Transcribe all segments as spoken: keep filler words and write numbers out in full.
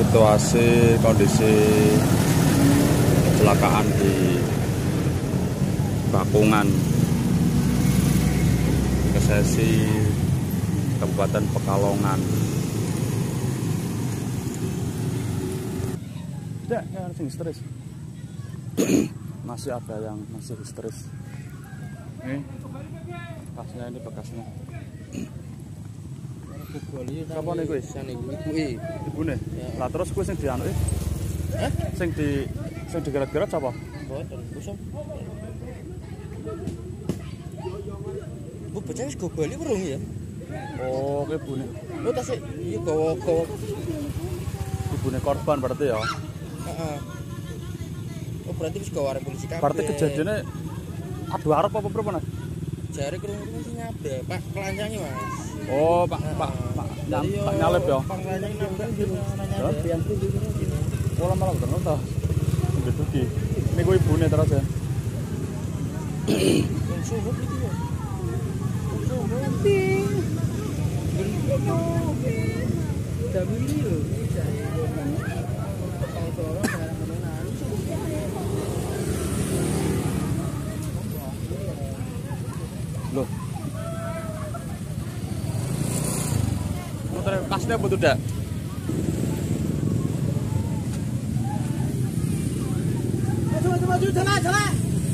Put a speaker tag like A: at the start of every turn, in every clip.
A: situasi kondisi kecelakaan di Bakungan, Kesesi, Kabupaten Pekalongan. Tidak, ya langsung histeris. Masih ada yang masih histeris. Ini bekasnya, ini bekasnya. Siapa nih kuwi? Ibuke. Ibune. Lah terus kuwi sing dianu iki? Hah? Sing di sing digeret-geret sapa? Mboten, busuk. Bu bocah wis gobali urung ya? Oh, kuwi ibune. Oh, tasik iki gawa-gawa. Ibune korban berarti ya? Heeh. Oh, berarti wis gawa arep polisi kabeh. Berarti kejadiannya adu arep apa berapa, Mas? Jare krungu sing nabrak, Pak pelancange, Mas. Oh, Pak, Pak, Pak, Pak nyalip ya? Pak pelancange nabrak gitu. Ya, pola malah bener toh. Ngeduki. Ini gue ibune terus ya. Suhup iki ya. Suhup. Dabili lho. Loh. Motor kasnya apa tuh, Dak? Maju, maju, maju, jalan, jalan.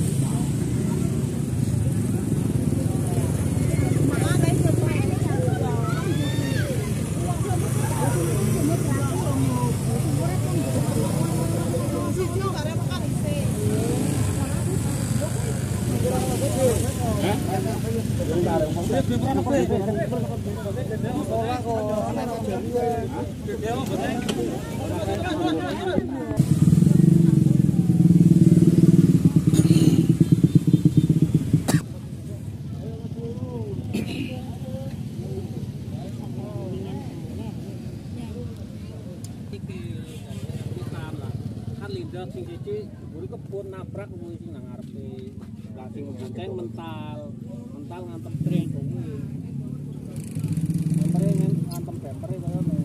B: Lindak sing siji mburi kebun nabrak kuwi sing nang ngarepe. Lah sing bonceng mental, mental ngantem tren kuwi. Bempere ngantem bempere kaya ngono.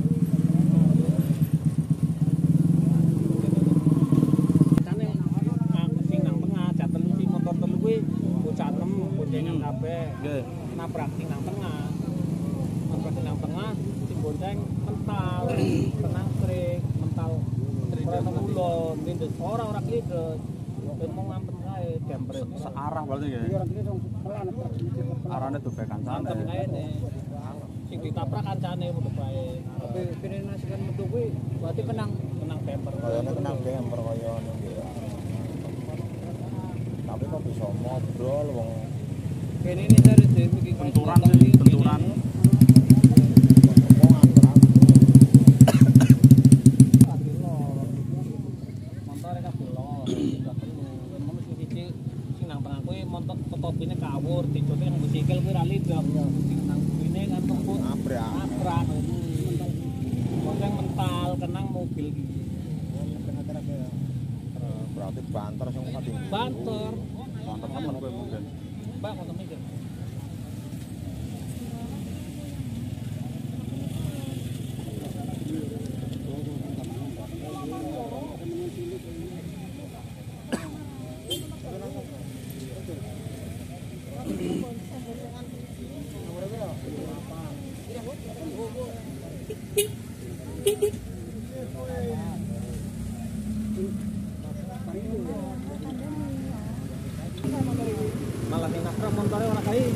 B: Tane sing nang tengah jatelu sing motor telu kuwi bocah enem boncengan kabeh. Nggih. Nabrak sing nang tengah. Nabrak sing nang tengah sing bonceng mental, tenang tren, mental ulon, lindes orang-orang lindes, mau ngantem kae, dempre searah berarti ya. Arahnya tuh bae kancane. Ngantem kae ne. Sing ditabrak kancane ngono bae. Tapi kene nasikan metu kuwi berarti kenang kenang bemper. Kayane kenang bemper kaya ngono nggih. Tapi kok bisa ngobrol wong kene ini dari dhewe iki benturan benturan. Topine kawur, dicote nang sikil kuwi ra lidang. Nang bine kan kebut abrak. Abrak. Bonceng mental kenang mobil iki. Berarti banter sing tadi. Banter. Banter temen kowe mungkin. Mbak kok mikir. Malah ning nabrak montore ora kae.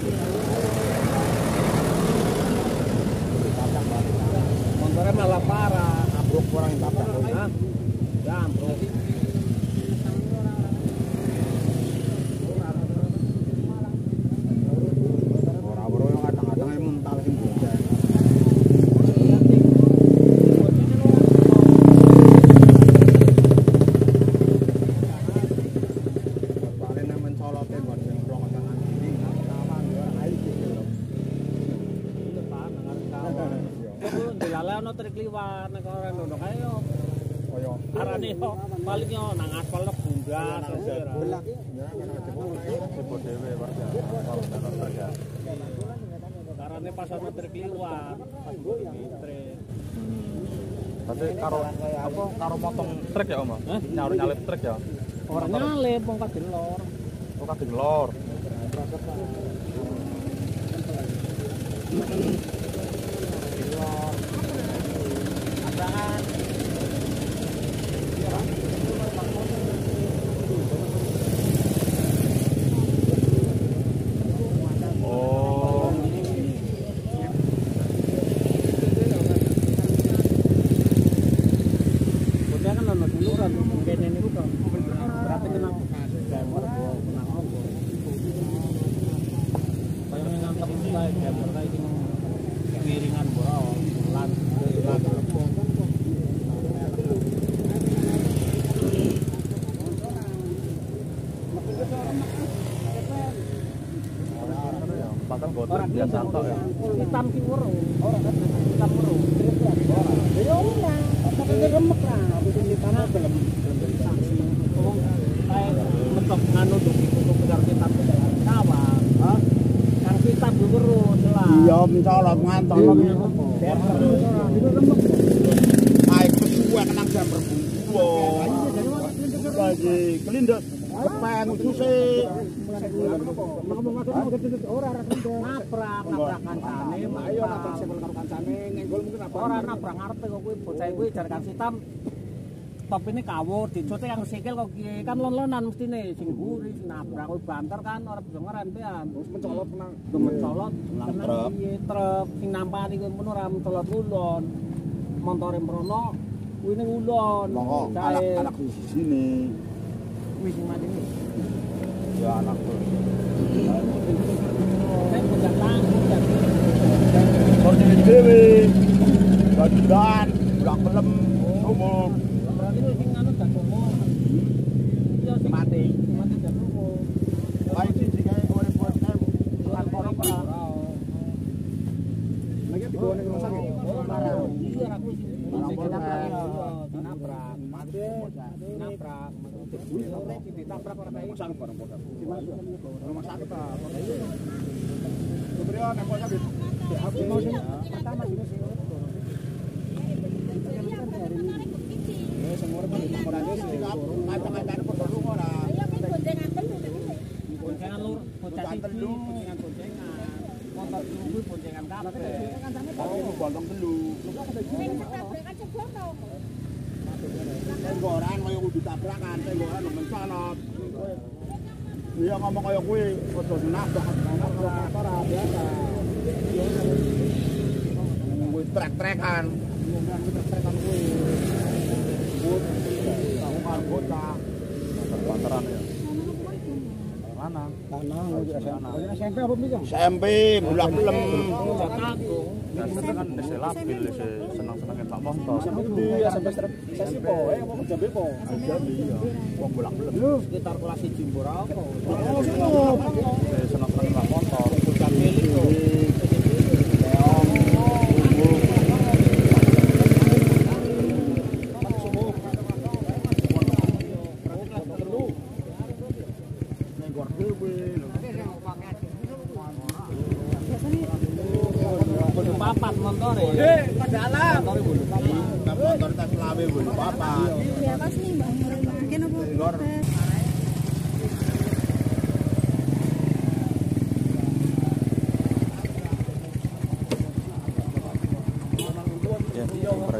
B: Montore malah parah, abruk orang tabrak. Hah? Jam, bro. Ono trik liwat nek ora ngono kae yo. Kaya arane yo paling yo nang aspal bundas belak ya ana jebol dhewe warga aspal tenan saja. Karane pas ono trik liwat pas trik.
A: Tapi karo apa karo motong trek ya Om? Hah? Nyaur nyalip trek ya?
B: Ora nyalip wong kadang lor.
A: Oh kadang lor.
B: Adangan.
A: Oh.
B: Udah kan ana duluran kene niku kok. Berarti kena jamur kena apa. Kayak ngangkep kae jamur kae iki piringan bora lan lan
A: Bakal gotor biasa tok ya.
B: Hitam ki wero. Ora kan hitam wero. Ya ora. Tapi remek lah. Bikin di tanah belum belum sanksi. Oh, kayak mentok nganu tuh untuk kejar hitam ke dalam sawah. Hah? Kan hitam wero lah.
C: Iya, mencolot ngantor.
B: Itu remek.
C: Ayo kesuwen nang jam rebu. Lagi kelindek. Kepen susih.
B: Nabrak, nabrak kancane, ayo nabrak sebel karo kancane, nyenggol mungkin apa ora nabrak ngarepe kok kuwi bocah kuwi jarkan hitam. Top ini kawur dicote yang sikil kok kan lon-lonan mestine sing mburi nabrak kuwi banter kan ora bisa ngerempean. Terus mencolot nang mencolot nang truk. Truk sing nampani kuwi mun ora mencolot ulon. Montore mrono kuwi ning ulon.
C: Anak-anak di sini.
B: Kuwi sing mati.
C: Ya anakku.
B: Nek bocah tanggung ya.
C: Sorti dewe. Badan, budak pelem, umum.
B: Berarti sing anu dak umum. Iya sing mati, mati dak umum.
C: Baik sih kae urip-urip kae
B: Lan ora ora. Lagi dibawa ning rumah sakit. Iya aku sing nabrak. Mati, nabrak. Ditabrak ora kae sang bareng-bareng. Rumah sakit ta. Kemudian apa sakit? Aku mau sing pertama sing sing sing urip di Korandes sing kacang-kacang padha lunga ora.
D: Ya kan boncengan telu.
B: boncengan lur, bocah telu, boncengan boncengan. Motor kuwi boncengan kabeh.
C: Oh, bontong telu.
D: Sing ketabrak aja foto.
C: Tenggoran kaya kudu tabrakan, tenggoran mencolot. Iya ngomong kaya kuwi, padha nabrak, nabrak motor biasa. Kuwi trek-trekan. Trek-trekan kuwi. But, tahu kan bocah.
A: Banteran ya. Mana?
B: Tanah ngudi S M P. S M P apa mikir?
C: S M P, bulak pelem.
B: Bocah Agung.
A: Dan itu kan wis labil wis seneng-senenge Pak motor.
B: Di S M P sesi po, eh apa jambe po.
C: Jadi ya, wong bulak pelem.
B: Lu sekitar kelas siji mbora apa?
C: Oh,
A: Wis seneng-senenge Pak motor.
B: Bocah milik to. Papat montore. Eh, padahal montore bulu papat.
C: Motor tas lawe bulu papat.
D: Ya pas nih Mbak. Mungkin apa?
A: Ya,